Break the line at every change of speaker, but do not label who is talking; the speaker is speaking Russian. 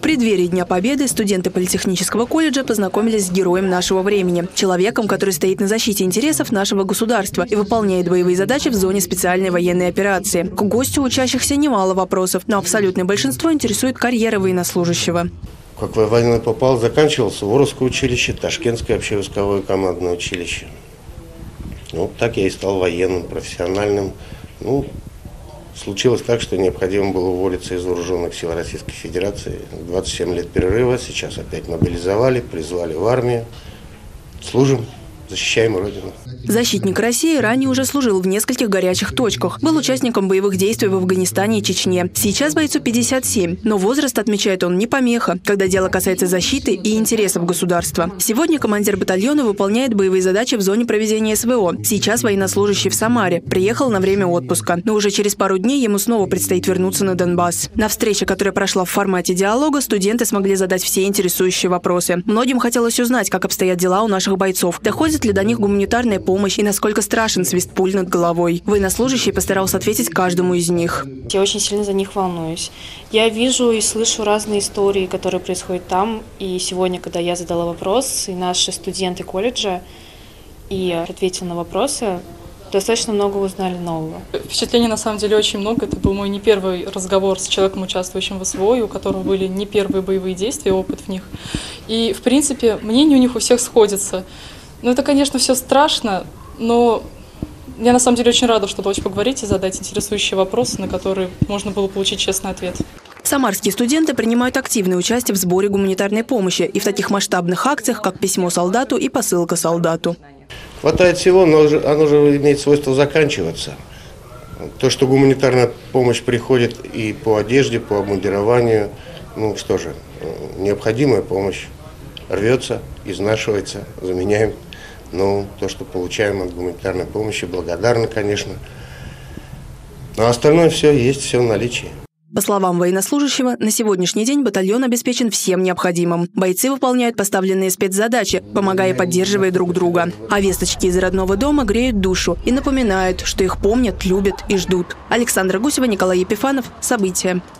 преддверии Дня Победы студенты Политехнического колледжа познакомились с героем нашего времени. Человеком, который стоит на защите интересов нашего государства и выполняет боевые задачи в зоне специальной военной операции. К гостю учащихся немало вопросов, но абсолютное большинство интересует карьера военнослужащего.
Как в войну попал, заканчивал Суворовское училище, Ташкентское общевойсковое командное училище. Так я и стал военным, профессиональным. Случилось так, что необходимо было уволиться из вооруженных сил Российской Федерации. 27 лет перерыва, сейчас опять мобилизовали, призвали в армию. Служим, защищаем Родину.
Защитник России ранее уже служил в нескольких горячих точках. Был участником боевых действий в Афганистане и Чечне. Сейчас бойцу 57, но возраст, отмечает он, не помеха, когда дело касается защиты и интересов государства. Сегодня командир батальона выполняет боевые задачи в зоне проведения СВО. Сейчас военнослужащий в Самаре. Приехал на время отпуска. Но уже через пару дней ему снова предстоит вернуться на Донбасс. На встрече, которая прошла в формате диалога, студенты смогли задать все интересующие вопросы. Многим хотелось узнать, как обстоят дела у наших бойцов. Доходит ли до них гуманитарная помощь и насколько страшен свист пуль над головой. Военнослужащий постарался ответить каждому из них.
Я очень сильно за них волнуюсь. Я вижу и слышу разные истории, которые происходят там. И сегодня, когда я задала вопрос, и наши студенты колледжа, и ответила на вопросы, достаточно много узнали нового.
Впечатлений на самом деле очень много. Это был мой не первый разговор с человеком, участвующим в СВО, у которого были не первые боевые действия, опыт в них. И, в принципе, мнения у них у всех сходятся. Это, конечно, все страшно, но я на самом деле очень рада, что удалось поговорить и задать интересующие вопросы, на которые можно было получить честный ответ.
Самарские студенты принимают активное участие в сборе гуманитарной помощи и в таких масштабных акциях, как письмо солдату и посылка солдату.
Хватает всего, но оно же имеет свойство заканчиваться. То, что гуманитарная помощь приходит и по одежде, по обмундированию, что же, необходимая помощь рвется, изнашивается, заменяем. То, что получаем от гуманитарной помощи, благодарны, конечно. Но остальное все есть, все в наличии.
По словам военнослужащего, на сегодняшний день батальон обеспечен всем необходимым. Бойцы выполняют поставленные спецзадачи, помогая и поддерживая друг друга. А весточки из родного дома греют душу и напоминают, что их помнят, любят и ждут. Александра Гусева, Николай Епифанов. События.